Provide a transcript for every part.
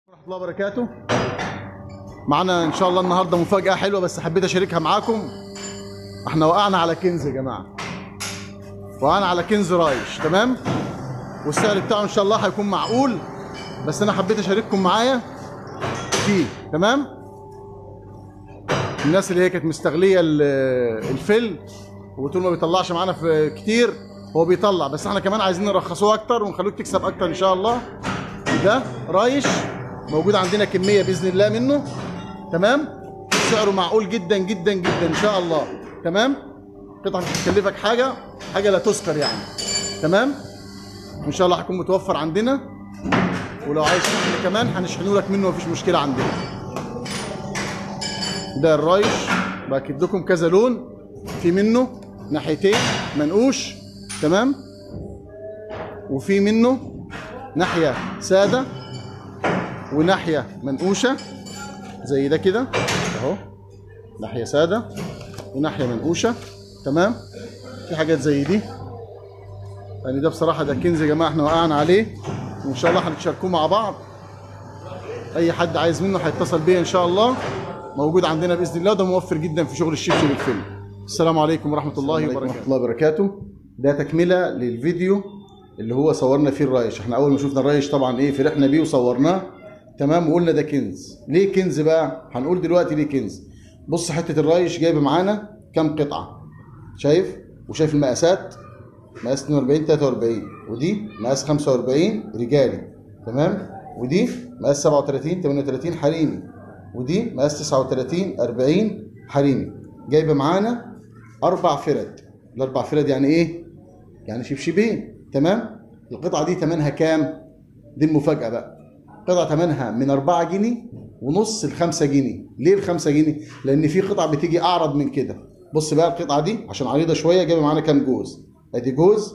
ورحمة الله وبركاته. معنا ان شاء الله النهارده مفاجأة حلوة بس حبيت اشاركها معاكم. احنا وقعنا على كنز يا جماعة، وقعنا على كنز رايش، تمام؟ والسعر بتاعه ان شاء الله هيكون معقول، بس انا حبيت اشارككم معايا فيه، تمام؟ الناس اللي هي كانت مستغلية الفل وبتقول ما بيطلعش معانا في كتير، هو بيطلع بس احنا كمان عايزين نرخصوه اكتر ونخلوك تكسب اكتر ان شاء الله. ده رايش موجود عندنا كميه باذن الله منه، تمام؟ سعره معقول جدا جدا جدا ان شاء الله، تمام؟ قطعه مش هتكلفك حاجه لا تذكر يعني، تمام؟ ان شاء الله هيكون متوفر عندنا، ولو عايز شحن كمان هنشحنه لك منه مفيش مشكله عندنا. ده الرايش باكد لكم كذا لون، في منه ناحيتين منقوش، تمام؟ وفي منه ناحيه ساده وناحيه منقوشه زي ده كده اهو، ناحيه ساده وناحيه منقوشه، تمام؟ في حاجات زي دي يعني. ده بصراحه ده كنز يا جماعه، احنا وقعنا عليه وان شاء الله هنتشاركوه مع بعض. اي حد عايز منه هيتصل بيا ان شاء الله، موجود عندنا باذن الله. ده موفر جدا في شغل الشبشب الفل. السلام عليكم ورحمه الله وبركاته. ده تكمله للفيديو اللي هو صورنا فيه الرايش. احنا اول ما شفنا الرايش طبعا فرحنا بيه وصورناه، تمام؟ وقلنا ده كنز. ليه كنز بقى؟ هنقول دلوقتي ليه كنز. بص حته الرايش جايبه معانا كام قطعه، شايف؟ وشايف المقاسات، مقاس 42 43، ودي مقاس 45 رجالي، تمام؟ ودي مقاس 37 38 حريمي، ودي مقاس 39 40 حريمي. جايبه معانا 4 فرد. الاربع فرد يعني ايه؟ يعني شبشبين، تمام؟ القطعه دي ثمنها كام؟ دي المفاجاه بقى. قطعه ثمنها من 4 جنيه ونص ل 5 جنيه. ليه ال 5 جنيه؟ لان في قطع بتيجي اعرض من كده. بص بقى القطعه دي عشان عريضه شويه جايبه معانا كام جوز؟ ادي جوز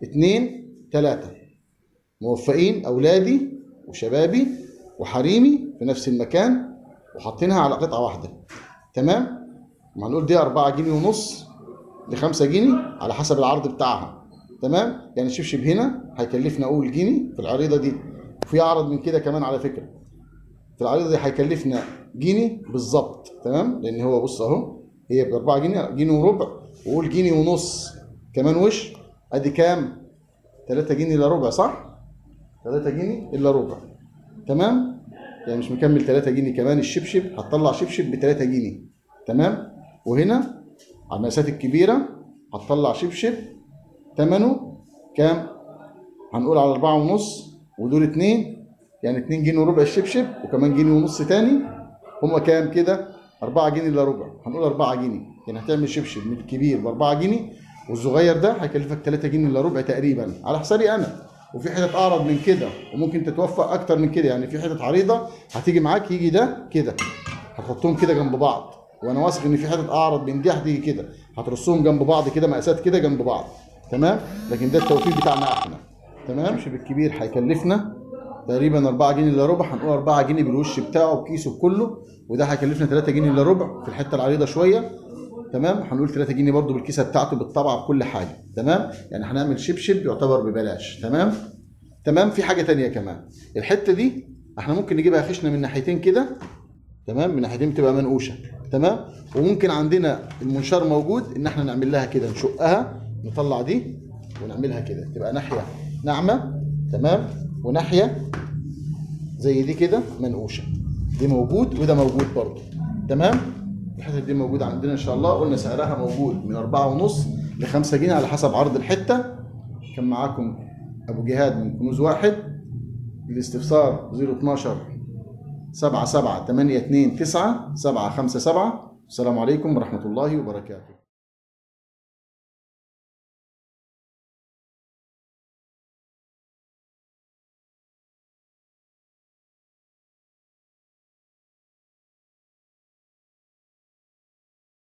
2 3 موفقين، اولادي وشبابي وحريمي في نفس المكان، وحاطينها على قطعه واحده، تمام؟ ما هنقول دي 4 جنيه ونص ل 5 جنيه على حسب العرض بتاعها، تمام؟ يعني الشبشب هنا هيكلفنا اول جنيه في العريضه دي، وفي اعرض من كده كمان على فكره. في العريضه دي هيكلفنا جنيه بالظبط، تمام؟ لان هو بص اهو هي ب 4 جنيه، جنيه وربع، وقول جنيه ونص كمان وش، ادي كام؟ 3 جنيه الا ربع، صح؟ 3 جنيه الا ربع، تمام؟ يعني مش مكمل 3 جنيه كمان. الشبشب هتطلع شبشب ب 3 جنيه، تمام؟ وهنا على المقاسات الكبيره هتطلع شبشب ثمنه كام؟ هنقول على 4 ونص، ودول 2، يعني 2 جنيه وربع الشبشب، وكمان جنيه ونص تاني، هما كام كده؟ 4 جنيه الا ربع. هنقول 4 جنيه، يعني هتعمل شبشب من الكبير ب 4 جنيه، والصغير ده هيكلفك 3 جنيه الا ربع تقريبا على حسابي انا. وفي حتت اعرض من كده وممكن تتوفق اكتر من كده، يعني في حتت عريضه هتيجي معاك يجي ده كده، هتحطهم كده جنب بعض، وانا واثق ان في حتت اعرض من دي هتيجي كده، هترصهم جنب بعض كده، مقاسات كده جنب بعض، تمام؟ لكن ده التوفيق بتاعنا احنا، تمام؟ الشبشب الكبير هيكلفنا تقريبا 4 جنيه الا ربع. هنقول 4 جنيه بالوش بتاعه بكيسه بكله، وده هيكلفنا 3 جنيه الا ربع في الحته العريضه شويه، تمام؟ هنقول 3 جنيه برده بالكيسه بتاعته بالطبعه بكل حاجه، تمام؟ يعني هنعمل شبشب يعتبر ببلاش، تمام؟ تمام. في حاجه ثانيه كمان، الحته دي احنا ممكن نجيبها خشنه من ناحيتين كده، تمام؟ من ناحيتين بتبقى منقوشه، تمام؟ وممكن عندنا المنشار موجود ان احنا نعمل لها كده، نشقها نطلع دي ونعملها كده، تبقى ناحيه ناعمه، تمام؟ وناحيه زي دي كده منقوشه. دي موجود وده موجود برضه، تمام؟ الحته دي موجوده عندنا ان شاء الله. قلنا سعرها موجود من 4 ونص ل 5 جنيه على حسب عرض الحته. كان معاكم ابو جهاد من كنوز واحد. الاستفسار 012 77 829 757. السلام عليكم ورحمه الله وبركاته.